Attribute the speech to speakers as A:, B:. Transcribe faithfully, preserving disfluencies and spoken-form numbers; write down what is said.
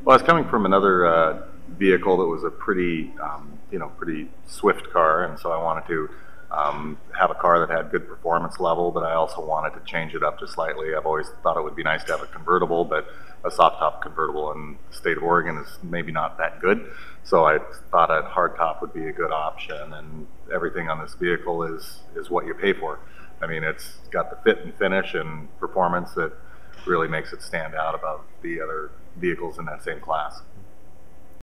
A: Well, I was coming from another uh, vehicle that was a pretty, um, you know, pretty swift car, and so I wanted to um, have a car that had good performance level, but I also wanted to change it up just slightly. I've always thought it would be nice to have a convertible, but a soft top convertible in the state of Oregon is maybe not that good. So I thought a hard top would be a good option, and everything on this vehicle is is what you pay for. I mean, it's got the fit and finish and performance that really makes it stand out above the other vehicles in that same class.